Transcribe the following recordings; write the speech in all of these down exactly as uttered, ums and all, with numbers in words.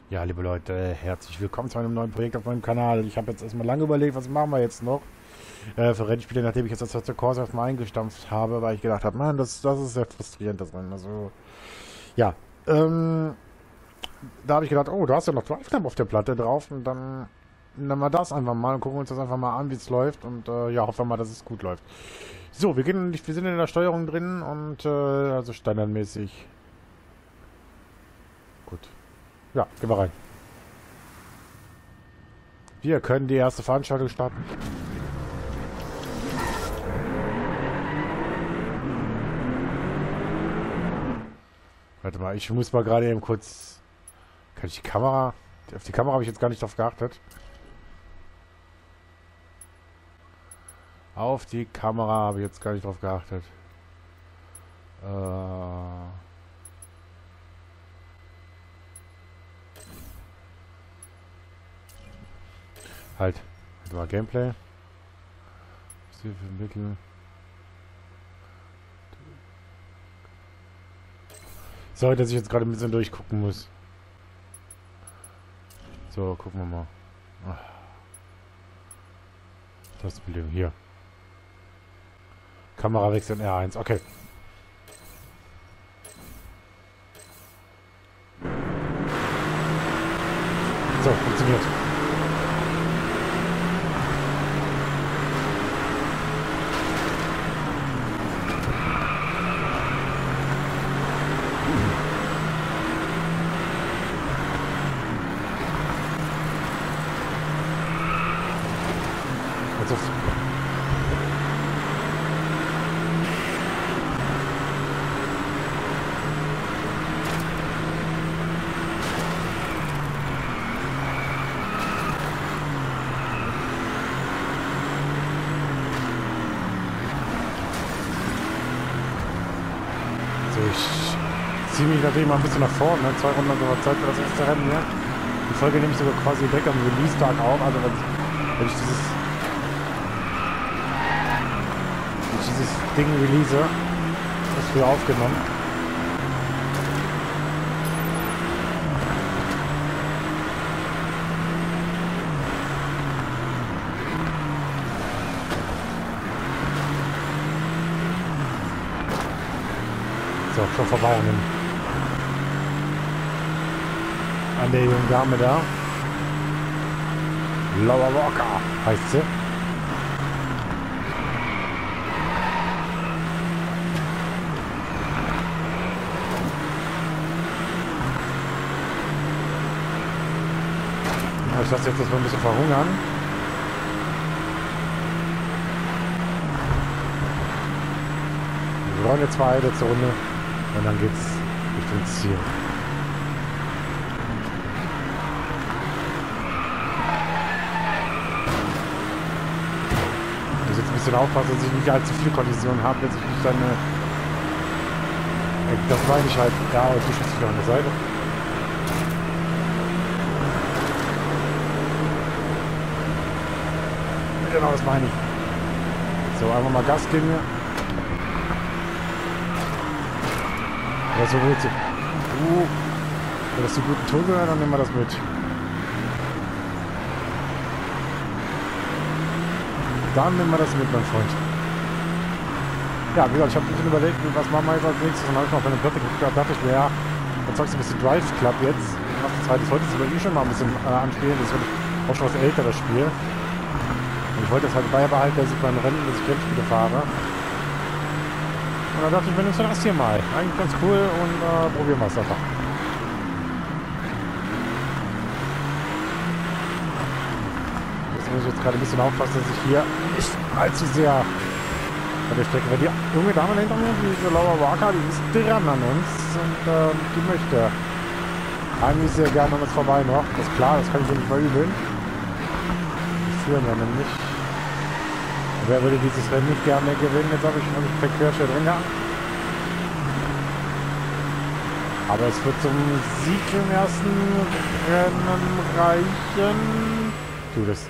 Ja, liebe Leute, herzlich willkommen zu einem neuen Projekt auf meinem Kanal. Ich habe jetzt erstmal lange überlegt, was machen wir jetzt noch äh, für Rennspiele, nachdem ich jetzt das Assetto Corsa erstmal eingestampft habe, weil ich gedacht habe, man, das, das ist sehr frustrierend, das Rennen. Also, ja, ähm, da habe ich gedacht, oh, du hast ja noch Drive Club auf der Platte drauf und dann nehmen wir das einfach mal und gucken uns das einfach mal an, wie es läuft und äh, ja, hoffen wir mal, dass es gut läuft. So, wir, gehen, wir sind in der Steuerung drin und äh, also standardmäßig. Gut. Ja, gehen wir rein. Wir können die erste Veranstaltung starten. Warte mal, ich muss mal gerade eben kurz... Kann ich die Kamera... Auf die Kamera habe ich jetzt gar nicht drauf geachtet. Auf die Kamera habe ich jetzt gar nicht drauf geachtet. Äh... Halt. Das war Gameplay. Was hier für Mittel? Sorry, dass ich jetzt gerade ein bisschen durchgucken muss. So, gucken wir mal. Tastenbelegung hier. Kamera wechseln R eins. Okay. So, funktioniert. Also, so, ich ziehe mich natürlich mal ein bisschen nach vorne. Ne? Zwei Runden unserer Zeit für das erste Rennen hier. Die Folge nehme ich sogar quasi direkt am Release-Tag auf. Also wenn, wenn ich dieses wenn ich dieses Ding release, das früher aufgenommen. So, schon vorbei an, dem, an der jungen Dame da. Laura Walker heißt sie. Ich lasse jetzt das mal ein bisschen verhungern. Wir wollen jetzt zwei, letzte Runde. Und dann geht's Richtung Ziel. Ich muss jetzt ein bisschen aufpassen, dass ich nicht allzu viele Kollisionen habe, dass ich nicht dann... Äh, das meine ich halt. Ja, du schießt wieder an der Seite. Genau, das meine ich. So, einfach mal Gas geben hier. Ja, so gut. Uh, wenn das die guten Ton gehört, dann nehmen wir das mit. Dann nehmen wir das mit, mein Freund. Ja, wie gesagt, ich habe ein bisschen überlegt, was machen wir jetzt als nächstes. Und dann habe ich noch auf eine Platte geguckt, da dachte ich mir, ja, dann zeigst du ein bisschen Drive Club jetzt. Was das zweites heute ist, aber ich schon mal ein bisschen äh, anspielen. Das ist auch schon was älteres Spiel. Und ich wollte das halt beibehalten, dass ich beim Rennen, dass ich Rennspiele fahre. Und dann dachte ich, wir nehmen das hier mal. Eigentlich ganz cool und äh, probieren wir es einfach. Jetzt muss ich jetzt gerade ein bisschen aufpassen, dass ich hier nicht allzu sehr bei der Strecke, weil die junge Dame hinter mir, diese Laura Walker, die ist dran an uns und äh, die möchte eigentlich sehr gerne an uns vorbei noch. Das ist klar, das kann ich ja nicht mal übeln. Die führen ja nämlich. Wer würde dieses Rennen nicht gerne gewinnen? Jetzt habe ich noch nicht Verkehrsschild drin gehabt. Aber es wird zum Sieg im ersten Rennen reichen. Tu das.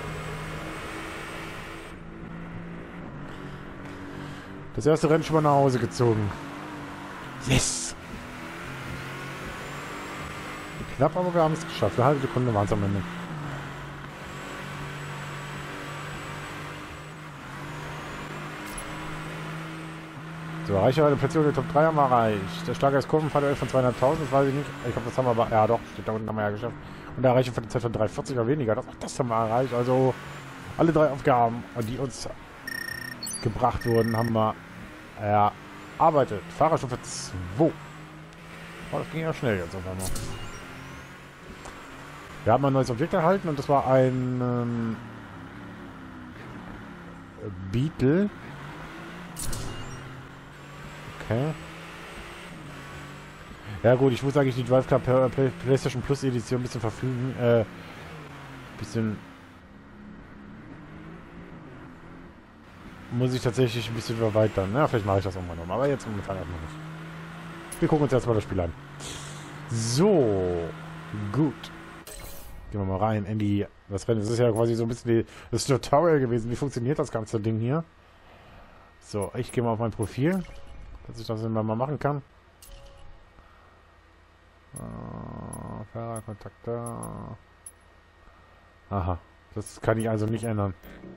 Das erste Rennen schon mal nach Hause gezogen. Yes! knapp, aber wir haben es geschafft. Eine halbe Sekunde waren es am Ende. So, Reichweite Platzierung der Top drei haben wir erreicht. Der starke Kurvenfahrt von zweieinhalbtausend, das weiß ich nicht. Ich glaube, das haben wir aber... Ja, doch, steht da unten, haben wir ja geschafft. Und der Erreichung von der Zeit von drei vierzig oder weniger. Das, das haben wir erreicht. Also, alle drei Aufgaben, die uns gebracht wurden, haben wir erarbeitet. Fahrerstufe zwei. Oh, das ging ja schnell jetzt auf einmal. Wir haben ein neues Objekt erhalten und das war ein ähm, Beetle. Okay. Ja gut, ich muss eigentlich die Drive Club Play PlayStation Plus Edition ein bisschen verfügen. Äh, bisschen... Muss ich tatsächlich ein bisschen erweitern. Na, vielleicht mache ich das irgendwann nochmal. Aber jetzt momentan erstmal nicht. Wir gucken uns erstmal das Spiel an. So. Gut. Gehen wir mal rein in die... Das Rennen. Das ist ja quasi so ein bisschen die, das Tutorial gewesen. Wie funktioniert das ganze Ding hier? So, ich gehe mal auf mein Profil. Dass ich das immer mal machen kann. Uh, Fahrer, Kontakte. Aha. Das kann ich also nicht ändern.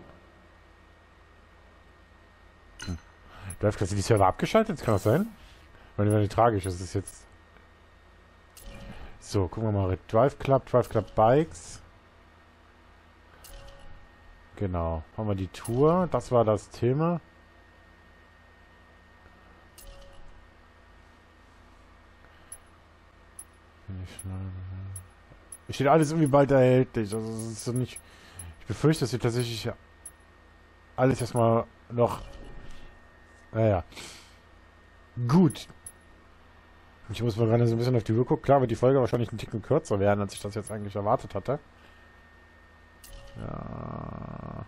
Hm. Läuft das die Server abgeschaltet? Kann das sein? Weil wenn nicht tragisch ist, ist jetzt. So, gucken wir mal. Drive Club, Drive Club Bikes. Genau. Haben wir die Tour. Das war das Thema. Es steht alles irgendwie bald erhältlich. Also es ist so nicht. Ich befürchte, dass wir tatsächlich alles erstmal noch. Naja. Gut. Ich muss mal gerade so ein bisschen auf die Uhr gucken. Klar wird die Folge wahrscheinlich ein Ticken kürzer werden, als ich das jetzt eigentlich erwartet hatte. Ja.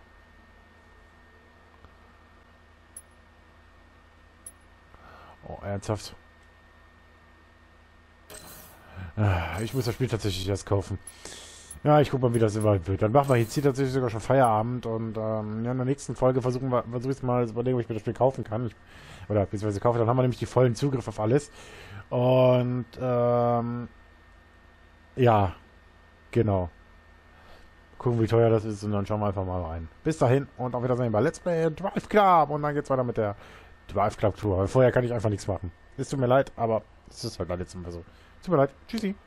Oh, ernsthaft. Ich muss das Spiel tatsächlich erst kaufen. Ja, ich guck mal, wie das immer wird. Dann machen wir jetzt hier tatsächlich sogar schon Feierabend und ähm, ja, in der nächsten Folge versuchen wir, versuche ich mal zu überlegen, ob ich mir das Spiel kaufen kann. Ich, oder beziehungsweise kaufe, dann haben wir nämlich die vollen Zugriff auf alles. Und ähm, ja, genau. Gucken, wie teuer das ist und dann schauen wir einfach mal rein. Bis dahin und auf Wiedersehen bei Let's Play Drive Club und dann geht's weiter mit der Drive Club Tour. Vorher kann ich einfach nichts machen. Es tut mir leid, aber es ist halt jetzt immer so. Tut mir leid. Tschüssi.